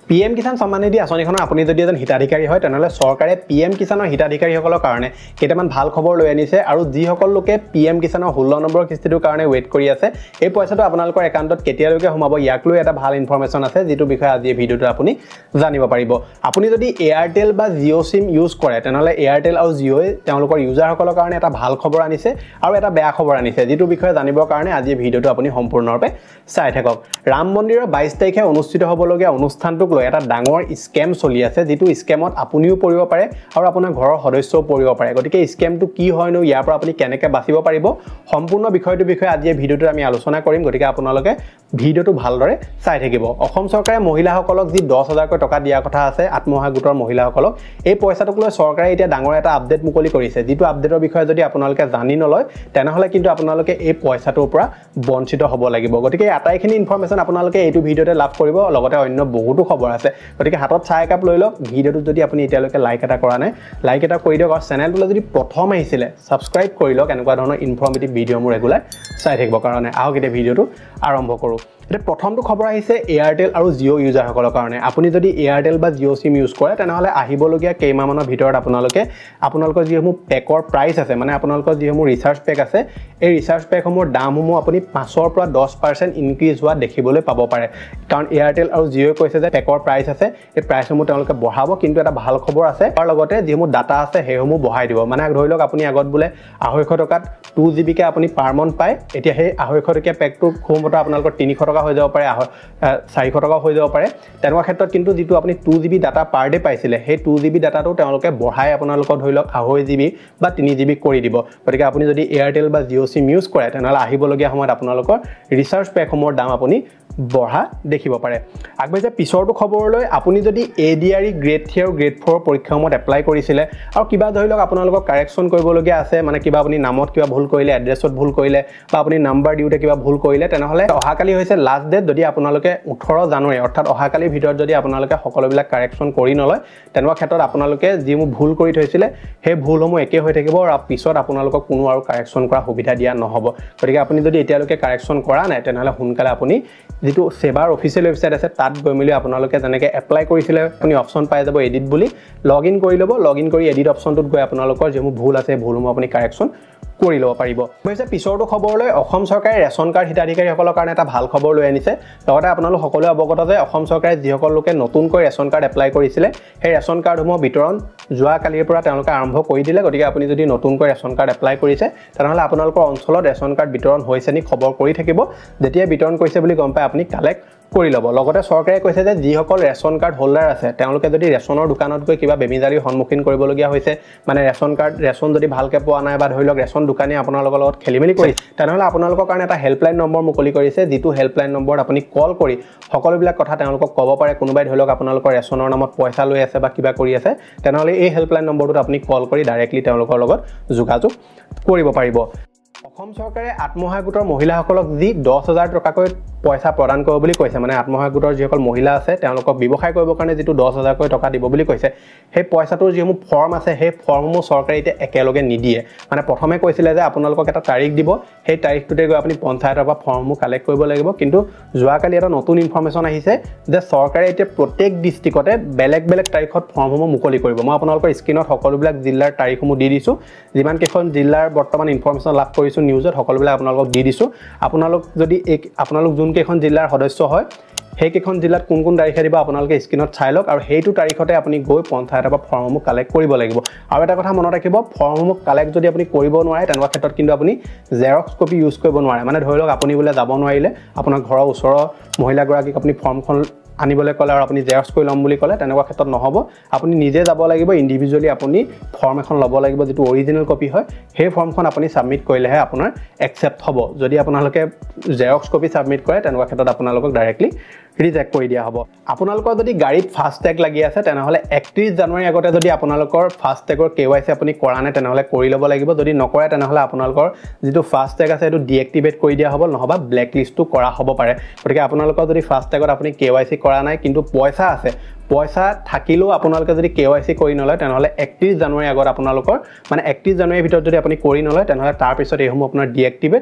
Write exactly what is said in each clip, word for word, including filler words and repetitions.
PM Kisan সন্মান নিধি আঁচনিখনৰ আপুনি যদি এজন হিতাধিকাৰী হয় তেনেহলে চৰকাৰে পিএম কিষাণৰ হিতাধিকাৰীসকলৰ কাৰণে কেইটামান ভাল খবৰ লৈ আনিছে আৰু যিসকল লোকে পিএম কিষাণৰ ষোল্ল নম্বৰ কিস্তিটোৰ কাৰণে ৱেইট কৰি আছে এই পইচাটো আপোনালোকৰ একাউণ্টত কেতিয়ালৈকে সোমাব ইয়াক লৈ এটা ভাল ইনফৰমেশ্যন আছে যিটো বিষয়ে আজি এই ভিডিঅ'টো আপুনি জানিব পাৰিব আপুনি যদি এয়াৰটেল বা জিঅ' সিম ইউজ কৰে তেনেহলে এয়াৰটেল আৰু জিঅ'য়ে তেওঁলোকৰ ইউজাৰসকলৰ কাৰণে এটা ভাল খবৰ আনিছে আৰু এটা বেয়া খবৰ আনিছে যিটো বিষয়ে জানিবৰ কাৰণে আজি এই ভিডিঅ'টো আপুনি সম্পূৰ্ণৰূপে চাই থাকক ৰাম মন্দিৰৰ বাইছ তাৰিখে অনুষ্ঠিত হ'বলগীয়া অনুষ্ঠানটোক লৈ এটা ডাঙৰ স্কেম চলি আছে যেটো স্কেমত আপুনিও পৰিব পাৰে আৰু আপোনাৰ ঘৰৰ সদস্যও পৰিব পাৰে গতিকে স্কেমটো কি হয়নো ইয়াৰ পৰা আপুনি কেনেকৈ বাচিব পাৰিব সম্পূৰ্ণ বিষয়টোৰ বিষয়ে আজি এই ভিডিঅ'টোত আমি আলোচনা কৰিম গতিকে আপোনালোকে ভিডিঅ'টো ভালদৰে চাই থাকিব অসম চৰকাৰে মহিলাসকলক যি দহ হাজাৰ কৈ টকা দিয়া কথা আছে আত্মসহায়ক গোটৰ মহিলাসকলক এই পইচাটোক লৈ চৰকাৰে এতিয়া ডাঙৰ এটা আপডেট মুকলি কৰিছে যেটো আপডেটৰ বিষয়ে যদি আপোনালোকে জানি নলয় তেনেহলে কিন্তু আপোনালোকে এই পইচাটোৰ পৰা বঞ্চিত হ'ব লাগিব গতিকে আটাইখিনি ইনফৰমেশ্যন আপোনালোকে এইটো ভিডিঅ'তে লাভ কৰিব লগতে অন্য বহুতো খবৰ আছে গতিকে হাতত চাই কাপ লৈ লওক ভিডিঅ'টো যদি আপুনি এতিয়ালৈকে লাইক এটা কৰা নাই লাইক এটা কৰি দিয়ক আৰু চেনেলটোলৈ যদি প্ৰথম আহিছিলে সাবস্ক্ৰাইব কৰি লওক এনেকুৱা ধৰণৰ ইনফৰমেটিভ ভিডিঅ' মোৰ ৰেগুলাৰ চাই থাকিবৰ কাৰণে আহক এতিয়া ভিডিঅ'টো আৰম্ভ কৰোঁ এটা প্ৰথমটো খবৰ আহিছে এয়াৰটেল আৰু জিঅ' ইউজাৰসকলৰ কাৰণে আপুনি যদি এয়াৰটেল বা জিঅ' সিম ইউজ কৰে তেনেহলে আহিবলগীয়া কেইমাহমানৰ ভিতৰত আপোনালোকে আপোনালোকৰ যিসমূহ পেকৰ প্ৰাইচ আছে মানে আপোনালোকৰ যিসমূহ ৰিচাৰ্জ পেক আছে এই ৰিচাৰ্জ পেকসমূহৰ দামসমূহ আপুনি পাঁচৰ পৰা দহ পাৰ্চেণ্ট ইনক্ৰিজ হোৱা দেখিবলৈ পাব পাৰে কাৰণ এয়াৰটেল আৰু জিঅ'য়ে কৈছে যে পেকৰ প্ৰাইচ আছে এই প্ৰাইচসমূহ তেওঁলোকে বঢ়াব কিন্তু এটা ভাল খবৰ আছে তাৰ লগতে যিসমূহ ডাটা আছে সেইসমূহ বঢ়াই দিব মানে ধৰি লওক আপুনি আগত বোলে আঢ়ৈশ টকাত টু জিবি কে আপুনি পাৰ মন্থ পায় এতিয়া সেই আঢ়ৈশ টকীয়া পেকটো খুমতা আপোনালোকৰ তিনিশ টকা হৈ যাব পাৰে চাৰিশ টকা হৈ যাব পাৰে তেনেকুৱা ক্ষেত্ৰত কিন্তু যেটো আপুনি two GB data per day পাইছিলে সেই টু জিবি ডাটাটো তেওঁলোকে বঢ়াই আপোনালোকৰ ধৰি লওক আঢ়ৈ জিবি বা তিনি জিবি কৰি দিব গতিকে আপুনি যদি এয়াৰটেল বা জিঅ' সিম ইউজ কৰে তেনেহলে আহিবলগীয়া সময়ত আপোনালোকৰ ৰিচাৰ্জ পেকসমূহৰ দাম আপুনি বঢ়া দেখিব পাৰে আগবাইছে পিছৰটো খবৰলৈ আপুনি যদি এডিআৰই গ্ৰেড থ্ৰী আৰু গ্ৰেড ফ'ৰ পৰীক্ষাসমূহত এপ্লাই কৰিছিলে আৰু কিবা ধৰি লওক আপোনালোকক কাৰেকশ্যন কৰিবলগীয়া আছে মানে কিবা আপুনি নামত কিবা ভুল কৰিলে এড্ৰেছত ভুল কৰিলে বা আপুনি নাম্বাৰ দিওঁতে কিবা ভুল কৰিলে তেনেহলে অহাকালি হৈছে লাষ্ট ডেট যদি আপোনালোকে ওঠৰ জানুৱাৰী অৰ্থাৎ অহাকালিৰ ভিতৰত যদি আপোনালোকে সকলোবিলাক কাৰেকশ্যন কৰি নলয় তেনেকুৱা ক্ষেত্ৰত আপোনালোকে যিসমূহ ভুল কৰি থৈছিলে সেই ভুলসমূহ একে হৈ থাকিব আৰু পিছত আপোনালোকক কোনো আৰু কাৰেকশ্যন কৰা সুবিধা দিয়া নহ'ব গতিকে আপুনি যদি এতিয়ালৈকে কাৰেকশ্যন কৰা নাই তেনেহলে সোনকালে আপুনি যেটো সেৱাৰ অফিচিয়েল ৱেবছাইট আছে তাত গৈ মিলি আপোনালোকে যেনেকৈ এপ্লাই কৰিছিলে আপুনি অপশ্যন পাই যাব এডিট বুলি লগইন কৰি ল'ব লগইন কৰি এডিট অপশ্যনটোত গৈ আপোনালোকৰ যিসমূহ ভুল আছে ভুলসমূহ আপুনি কাৰেকশ্যন কৰি ল'ব পাৰিব হৈছে পিছৰটো খবৰলৈ অসম চৰকাৰে ৰেচন কাৰ্ড হিতাধিকাৰীসকলৰ কাৰণে এটা ভাল খবৰ লৈ আনিছে লগতে আপোনালোক সকলোৱে অৱগত যে অসম চৰকাৰে যিসকল লোকে নতুনকৈ ৰেচন কাৰ্ড এপ্লাই কৰিছিলে সেই ৰেচন কাৰ্ডসমূহ বিতৰণ যোৱা কালিৰ পৰা তেওঁলোকে আৰম্ভ কৰি দিলে গতিকে আপুনি যদি নতুনকৈ ৰেচন কাৰ্ড এপ্লাই কৰিছে তেনেহলে আপোনালোকৰ অঞ্চলত ৰেচন কাৰ্ড বিতৰণ হৈছে নি খবৰ কৰি থাকিব যেতিয়া বিতৰণ কৰিছে বুলি গম পাই আপুনি কালেক্ট কৰি ল'ব লগতে চৰকাৰে কৈছে যে যিসকল ৰেচন কাৰ্ড হোল্ডাৰ আছে তেওঁলোকে যদি ৰেচনৰ দোকানত গৈ কিবা বেমিজালিৰ সন্মুখীন কৰিবলগীয়া হৈছে মানে ৰেচন কাৰ্ড ৰেচন যদি ভালকৈ পোৱা নাই বা ধৰি লওক ৰেচন দোকানী আপোনালোকৰ লগত খেলিমেলি কৰি তেনেহলে আপোনালোকৰ কাৰণে এটা হেল্পলাইন নম্বৰ মুকলি কৰিছে যিটো হেল্পলাইন নম্বৰত আপুনি কল কৰি সকলোবিলাক কথা তেওঁলোকক ক'ব পাৰে কোনোবাই ধৰি লওক আপোনালোকৰ ৰেচনৰ নামত পইচা লৈ আছে বা কিবা কৰি আছে তেনেহলে এই হেল্পলাইন নম্বৰটোত আপুনি কল কৰি ডাইৰেক্টলি তেওঁলোকৰ লগত যোগাযোগ কৰিব পাৰিব অসম চৰকাৰে আত্মসহায়ক গোটৰ মহিলাসকলক যি দহ হাজাৰ টকাকৈ পইচা প্ৰদান কৰিব বুলি কৈছে মানে আত্মসহায়ক গোটৰ যিসকল মহিলা আছে তেওঁলোকক ব্যৱসায় কৰিবৰ কাৰণে যেটো দহ হাজাৰকৈ টকা দিব বুলি কৈছে সেই পইচাটোৰ যিসমূহ ফৰ্ম আছে সেই ফৰ্মসমূহ চৰকাৰে এতিয়া একেলগে নিদিয়ে মানে প্ৰথমে কৈছিলে যে আপোনালোকক এটা তাৰিখ দিব সেই তাৰিখটোতে গৈ আপুনি পঞ্চায়তৰ পৰা ফৰ্মসমূহ কালেক্ট কৰিব লাগিব কিন্তু যোৱাকালি এটা নতুন ইনফৰমেশ্যন আহিছে যে চৰকাৰে এতিয়া প্ৰত্যেক ডিষ্ট্ৰিক্টতে বেলেগ বেলেগ তাৰিখত ফৰ্মসমূহ মুকলি কৰিব মই আপোনালোকৰ স্ক্ৰীনত সকলোবিলাক জিলাৰ তাৰিখসমূহ দি দিছোঁ যিমান কেইখন জিলাৰ বৰ্তমান ইনফৰমেশ্যন লাভ কৰিছোঁ নিউজত সকলোবিলাক আপোনালোকক দি দিছোঁ আপোনালোক যদি এক আপোনালোক যোন কেইখন জিলাৰ সদস্য হয় সেই কেইখন জিলাত কোন কোন তাৰিখে দিব আপোনালোকে স্ক্ৰীনত চাই লওক আৰু সেইটো তাৰিখতে আপুনি গৈ পঞ্চায়তৰ পৰা ফৰ্মসমূহ কালেক্ট কৰিব লাগিব আৰু এটা কথা মনত ৰাখিব ফৰ্মসমূহ কালেক্ট যদি আপুনি কৰিব নোৱাৰে তেনেকুৱা ক্ষেত্ৰত কিন্তু আপুনি জেৰক্স কপি ইউজ কৰিব নোৱাৰে মানে ধৰি লওক আপুনি বোলে যাব নোৱাৰিলে আপোনাৰ ঘৰৰ ওচৰৰ মহিলাগৰাকীক আপুনি ফৰ্মখন আনিবলৈ ক'লে আৰু আপুনি জেৰক্স কৰি ল'ম বুলি ক'লে তেনেকুৱা ক্ষেত্ৰত নহ'ব আপুনি নিজে যাব লাগিব ইণ্ডিভিজুৱেলি আপুনি ফৰ্ম এখন ল'ব লাগিব যেটো অৰিজিনেল কপি হয় সেই ফৰ্মখন আপুনি সাবমিট কৰিলেহে আপোনাৰ একচেপ্ট হ'ব যদি আপোনালোকে জেৰক্স কপি সাবমিট কৰে তেনেকুৱা ক্ষেত্ৰত আপোনালোকক ডাইৰেক্টলি ৰিজেক্ট কৰি দিয়া হ'ব আপোনালোকৰ যদি গাড়ীত ফাস্টটেগ লাগি আছে তেনেহলে একত্ৰিশ জানুৱাৰী আগতে যদি আপোনালোকৰ ফাস্টটেগৰ কেৱাইচি আপুনি কৰা নাই তেনেহলে কৰি ল'ব লাগিব যদি নকৰে তেনেহলে আপোনালোকৰ যেটো ফাস্টটেগ আছে এটো ডিএক্টিভেট কৰি দিয়া হ'ব নহবা ব্ল্যাক লিষ্টটো কৰা হ'ব পাৰে গতিকে আপোনালোকৰ যদি ফাস্টটেগত আপুনি কেৱাইচি কৰা নাই কিন্তু পইচা আছে পইচা থাকিলেও আপোনালোকে যদি কেৱাইচি কৰি নলয় তেনেহলে একত্ৰিশ জানুৱাৰী আগত আপোনালোকৰ মানে একত্ৰিশ জানুৱাৰীৰ ভিতৰত যদি আপুনি কৰি নলয় তেনেহলে তাৰ পিছত এইসমূহ আপোনাৰ ডিএক্টিভেট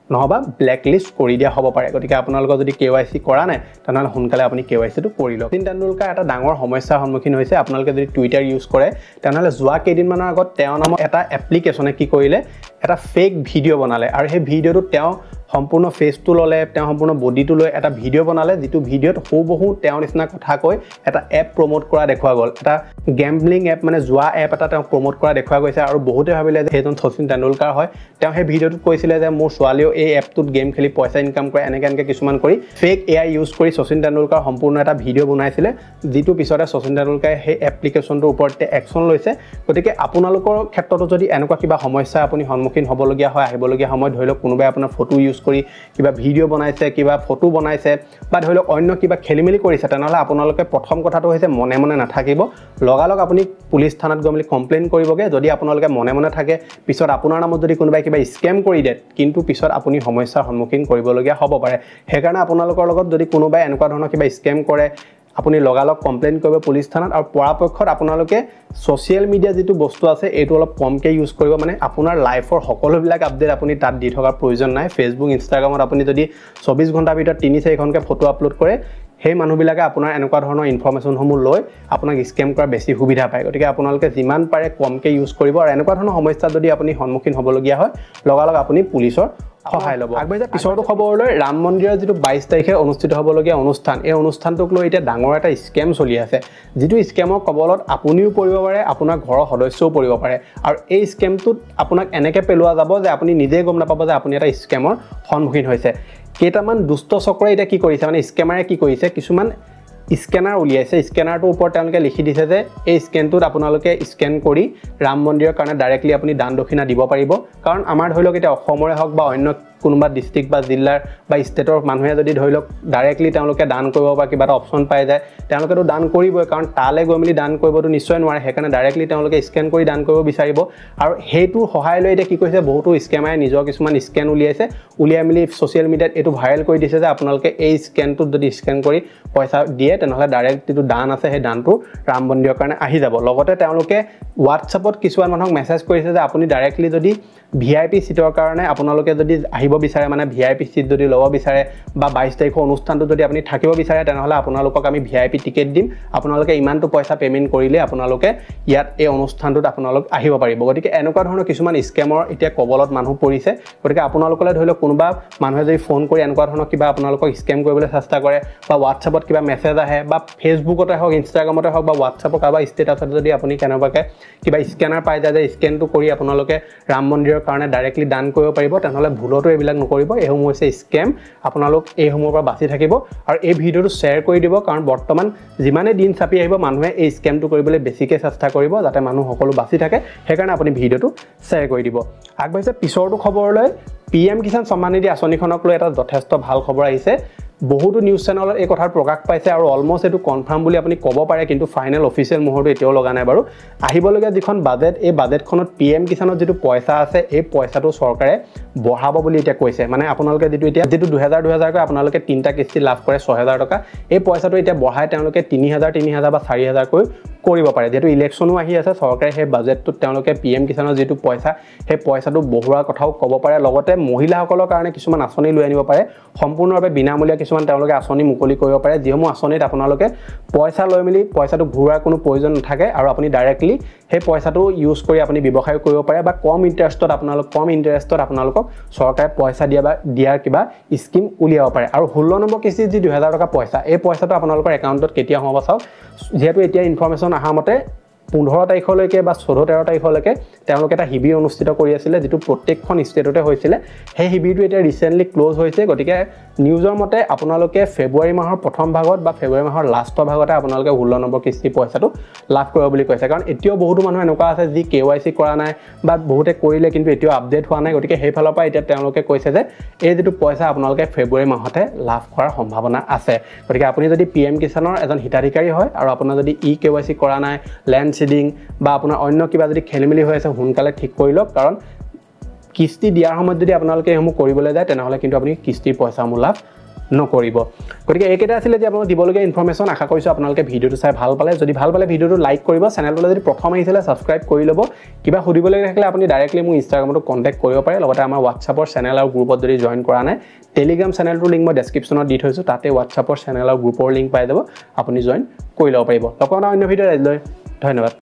নহবা ব্ল্যাক লিস্ট কৰি দিয়া হ'ব পাৰে গতিকে আপোনালোকৰ যদি কেৱাইচি কৰা নাই তেনেহলে সোনকালে আপুনি কেৱাইচিটো কৰি লওক শচীন তেণ্ডুলকাৰ এটা ডাঙৰ সমস্যাৰ সন্মুখীন হৈছে আপোনালোকে যদি টুইটাৰ ইউজ কৰে তেনেহলে যোৱা কেইদিনমানৰ আগত তেওঁ নামৰ এটা এপ্লিকেশনে কি কৰিলে এটা ফেক ভিডিও বনালে আৰু সেই ভিডিওটো তেওঁ সম্পূৰ্ণ ফেসটো ললে তেওঁ সম্পূৰ্ণ বডিটো লৈ এটা ভিডিও বনালে যেটো ভিডিওত হুবহু তেওঁ নিচিনা কথা কৈ এটা এপ প্ৰমোট কৰা দেখুৱা গল এটা গেম্বলিং এপ মানে জুৱা এপ এটা তেওঁ প্ৰমোট কৰা দেখুৱা গৈছে আৰু বহুতে ভাবিলে যে হেজন শচীন তেণ্ডুলকাৰ হয় তেওঁ সেই ভিডিওটোত কৈছিলে যে মোৰ ছোৱালীও এই এপটোত গেম খেলি পইচা ইনকাম কৰে এনেকে এনেকে কিছুমান কৰি ফেক এআই ইউজ কৰি শচীন তেণ্ডুলকাৰ সম্পূৰ্ণ এটা ভিডিও বনাইছিলে যেটো পিছতে শচীন তেণ্ডুলকাৰে সেই এপ্লিকেশনটোৰ ওপৰতে একচন লৈছে গতিকে আপোনালোকৰ ক্ষেত্ৰতো যদি এনেকুৱা কিবা সমস্যা আপুনি সন্মুখীন হ'বলগীয়া হয় আহিবলগীয়া সময় ধৰি লওক কোনোবাই আপোনাৰ ফটো ইউজ কৰি কিবা ভিডিও বনাইছে কিবা ফটো বনাইছে বা ধৰি লওক অন্য কিবা খেলিমেলি কৰিছে তেনেহলে আপোনালোকে প্ৰথম কথাটো হৈছে মনে মনে নাথাকিব লগালগ আপুনি পুলিচ থানাত গৈ কমপ্লেইন কৰিবগে যদি আপোনালোকে মনে মনে থাকে পিছত আপোনাৰ নামত যদি কোনোবাই কিবা স্কেম কৰি দিয়ে কিন্তু পিছত আপুনি সমস্যাৰ সন্মুখীন কৰিবলগীয়া হ'ব পাৰে হেকাৰণে আপোনালোকৰ লগত যদি কোনোবাই এনেকুৱা ধৰণৰ কিবা স্কেম কৰে আপুনি লগালগ কমপ্লেইন কৰিব পুলিচ থানাত আৰু পৰাপক্ষত আপোনালোকে সোশ্যাল মিডিয়া যেটো বস্তু আছে এটো অলপ কমকে ইউজ কৰিব মানে আপোনাৰ লাইফৰ সকলোবিলাক আপডেট আপুনি তাত দি থকাৰ প্ৰয়োজন নাই ফেসবুক ইনষ্টাগ্ৰামত আপুনি যদি চৌবিশ ঘণ্টাৰ ভিতৰত তিনি চাৰি ঘণ্টাকে ফটো আপলোড কৰে সেই মানুহবিলাকে আপোনাৰ এনেকুৱা ধৰণৰ ইনফৰমেশন সমূহ লৈ আপোনাক স্কেম কৰা বেছি সুবিধা পায় গতিকে আপোনালোকে যিমান পাৰে কমকে ইউজ কৰিব আৰু এনেকুৱা ধৰণৰ সমস্যা যদি আপুনি সন্মুখীন হ'বলগীয়া হয় লগালগ আপুনি পুলিচৰ সহায় লব আগবাই পিছৰটো খবৰলৈ ৰাম মন্দিৰৰ যেটো বাইশ তাৰিখে অনুষ্ঠিত হ'বলগীয়া অনুষ্ঠান এই অনুষ্ঠানটোক লৈ এটা ডাঙৰ এটা স্কেম চলি আছে যেটো স্কেমৰ কবলত আপুনিও পৰিব পাৰে আপোনাৰ ঘৰৰ সদস্যও পৰিব পাৰে আৰু এই স্কেমটোত আপোনাক এনেকে পেলোৱা যাব যে আপুনি নিজে গম নাপাব যে আপুনি এটা স্কেমৰ সন্মুখীন হৈছে কেইটামান দুষ্ট চক্ৰই এটা কি কৰিছে মানে স্কেমাৰে কি কৰিছে কিছুমান স্কেনাৰ উলিয়াইছে স্কেনাৰটোৰ ওপৰত তেওঁলোকে লিখি দিছে যে এই স্কেনটোত আপোনালোকে স্কেন কৰি ৰাম মন্দিৰৰ কাৰণে ডাইৰেক্টলি আপুনি দান দক্ষিণা দিব পাৰিব কাৰণ আমাৰ ধৰি লওক এটা অসমৰে হওক বা অন্য কোনোবা ডিস্ট্ৰিক্ট বা জিলাৰ বা ষ্টেটৰ মানুহে যদি ধৰি লওক ডাইৰেক্টলি তেওঁলোকে দান কৰিব বা কিবা এটা অপচন পাই যায় তেওঁলোকেতো দান কৰিবই কাৰণ তালে গৈ মিলি দান কৰিবতো নিশ্চয় নোৱাৰে হেকাৰণে ডাইৰেক্টলি তেওঁলোকে স্কেন কৰি দান কৰিব বিচাৰিব আৰু হেইটোৰ সহায় লৈ এটা কি কৈছে বহুতো স্কেমাৰে নিজৰ কিছুমান স্কেন উলিয়াইছে উলিয়াই মিলি সোশ্যাল মিডিয়াত এটো ভাইৰাল কৰি দিছে যে আপোনালোকে এই স্কেনটোত যদি স্কেন কৰি পইচা দিয়ে তেনেহলে ডাইৰেক্ট যেটো দান আছে সেই দানটো ৰাম মন্দিৰৰ কাৰণে আহি যাব লগতে তেওঁলোকে WhatsAppত কিছুমান মানুহক মেছেজ কৰিছে যে আপুনি ডাইৰেক্টলি যদি ভিআইপি সিটৰ কাৰণে আপোনালোকে যদি আহিব বিচাৰে মানে ভিআইপি সিট যদি লব বিচাৰে বা বাইশ তাৰিখৰ অনুষ্ঠানটো যদি আপুনি থাকিব বিচাৰে তেনেহলে আপোনালোকক আমি ভিআইপি টিকেট দিম আপোনালোকে ইমানটো পইচা পেমেন্ট কৰিলে আপোনালোকে ইয়াত এই অনুষ্ঠানটোত আপোনালোক আহিব পাৰিব গতিকে এনেকুৱা ধৰণৰ কিছুমান স্কেমৰ এতিয়া কবলত মানুহ পৰিছে গতিকে আপোনালোকলৈ ধৰি লওক কোনোবা মানুহে যদি ফোন কৰি এনেকুৱা ধৰণৰ কিবা আপোনালোকক স্কেম কৰিবলৈ চেষ্টা কৰে বা WhatsAppত কিবা মেছেজ আহে বা ফেসবুকতে হওক ইনষ্টাগ্ৰামতে হওক বা WhatsAppৰ কাবা ষ্টেটাছত যদি আপুনি কেনেবাকে কিবা স্কেনাৰ পাই যায় যে স্কেনটো কৰি আপোনালোকে ৰাম মন্দিৰৰ কাৰণে ডাইৰেক্টলি দান কৰিব পাৰিব তেনেহলে ভুলতো এইবিলাক নকৰিব এহম হৈছে স্কেম আপোনালোক এহমৰ পৰা বাচি থাকিব আৰু এই ভিডিওটো শেয়াৰ কৰি দিব কাৰণ বৰ্তমান যিমানে দিন চাপি আহিব মানুহে এই স্কেমটো কৰিবলৈ বেছিকে চেষ্টা কৰিব যাতে মানুহ সকলো বাচি থাকে হেকাৰণে আপুনি ভিডিওটো শেয়াৰ কৰি দিব আগবাইছে পিছৰটো খবৰলৈ পিএম কিষাণ সম্মান নিধি আঁচনিখনক লৈ এটা যথেষ্ট ভাল খবৰ আহিছে বহুতো নিউজ চেনেলত এই কথাৰ প্ৰকাশ পাইছে আৰু অলমোস্ট এটো কনফাৰ্ম বুলি আপুনি ক'ব পাৰে কিন্তু ফাইনেল অফিচিয়েল মোহৰটো এতিয়াও লগা নাই বাৰু আহিবলগীয়া যিখন বাজেট এই বাজেটখনত পিএম কিষাণৰ যেটো পইচা আছে এই পইচাটো চৰকাৰে বঢ়াব বুলি এতিয়া কৈছে মানে আপোনালোকে যেটো এতিয়া যেটো দুই হাজাৰ দুই হাজাৰ কৈ আপোনালোকে তিনটা কিস্তি লাভ কৰে ছয় হাজাৰ টকা এই পইচাটো এতিয়া বঢ়াই তেওঁলোকে তিনি হাজাৰ তিনি হাজাৰ বা চাৰি হাজাৰ কৈ কৰিব পাৰে যেটো ইলেকশনো আহি আছে চৰকাৰে সেই বাজেটটো তেওঁলোকে পিএম কিষাণৰ যেটো পইচা সেই পইচাটো বঢ়োৱাৰ কথাও ক'ব পাৰে লগতে মহিলাসকলৰ কাৰণে কিছুমান আঁচনি লৈ আনিব পাৰে সম্পূৰ্ণভাৱে বিনামূলীয়া কিছুমান তেওঁলোকে আঁচনি মুকলি কৰিব পাৰে যিসমূহ আঁচনিত আপোনালোকে পইচা লৈ মিলি পইচাটো ঘূৰাৰ কোনো প্ৰয়োজন নাথাকে আৰু আপুনি ডাইৰেক্টলি সেই পইচাটো ইউজ কৰি আপুনি ব্যৱসায় কৰিব পাৰে বা কম ইন্টাৰেষ্টত আপোনালোক কম ইন্টাৰেষ্টত আপোনালোকক চৰকাৰে পইচা দিয়া বা দিয়াৰ কিবা স্কিম উলিয়াব পাৰে আৰু ষোল্ল নম্বৰ কিস্তি যি দুই হাজাৰ টকা পইচা এই পইচাটো আপোনালোকৰ একাউণ্টত কেতিয়া হ'ব চাওক যেহেতু এতিয়া ইনফৰমেশন আহা মতে পোন্ধৰ তাৰিখলৈকে বা চৈধ্য তেৰ তাৰিখলৈকে তেওঁলোকে এটা শিবিৰ অনুষ্ঠিত কৰি আছিল যেটো প্ৰত্যেকখন ষ্টেটতে হৈছিল সেই শিবিৰটো এতিয়া ৰিসেন্টলি ক্লোজ হৈছে গতিকে নিউজৰ মতে আপোনালোকে ফেব্ৰুৱাৰী মাহৰ প্ৰথম ভাগত বা ফেব্ৰুৱাৰী মাহৰ লাষ্টৰ ভাগতে আপোনালোকে ষোল্ল নম্বৰ কিস্তি পইচাটো লাভ কৰিব বুলি কৈছে কাৰণ এতিয়াও বহুতো মানুহ এনেকুৱা আছে যি কেৱাইচি কৰা নাই বা বহুতে কৰিলে কিন্তু এতিয়াও আপডেট হোৱা নাই গতিকে সেই ফালৰ পৰা এতিয়া তেওঁলোকে কৈছে যে এই যেটো পইচা আপোনালোকে ফেব্ৰুৱাৰী মাহতে লাভ কৰাৰ সম্ভাৱনা আছে গতিকে আপুনি যদি পিএম কিষাণৰ এজন হিতাধিকাৰী হয় আৰু আপোনাৰ যদি ই কেৱাইচি কৰা নাই ল্যান্ড সিডিং বা আপোনাৰ অন্য কিবা যদি খেলিমেলি হৈ আছে সোনকালে ঠিক কৰি লওক কাৰণ কিস্তি দিয়াৰ সময়ত যদি আপোনালোকে এসমূহ কৰিবলৈ যায় তেনেহলে কিন্তু আপুনি কিস্তিৰ পইচা লাভ নকৰিব গতিকে এইকেইটা আছিলে যে আপোনালোক দিবলগীয়া ইনফৰমেশ্যন আশা কৰিছোঁ আপোনালোকে ভিডিঅ'টো চাই ভাল পালে যদি ভাল পালে ভিডিঅ'টো লাইক কৰিব চেনেলটোলৈ যদি প্ৰথম আহিছিলে ছাবস্ক্ৰাইব কৰি ল'ব কিবা সুধিবলৈ থাকিলে আপুনি ডাইৰেক্টলি মোক ইনষ্টাগ্ৰামতো কণ্টেক্ট কৰিব পাৰে লগতে আমাৰ হোৱাটছআপৰ চেনেল আৰু গ্ৰুপত যদি জইন কৰা নাই টেলিগ্ৰাম চেনেলটোৰ লিংক মই ডেছক্ৰিপশ্যনত দি থৈছোঁ তাতে হোৱাটছআপৰ চেনেল আৰু গ্ৰুপৰ লিংক পাই যাব আপুনি জইন কৰি ল'ব পাৰিব লগ পাম অন্য ভিডিঅ'ত আজিলৈ ধন্যবাদ